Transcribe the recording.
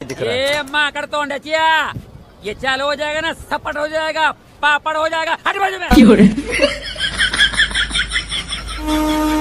ये माकड़ तोंड्याचिया, ये चालू हो जाएगा ना सपट हो जाएगा, पापड़ हो जाएगा, हट बाजू में।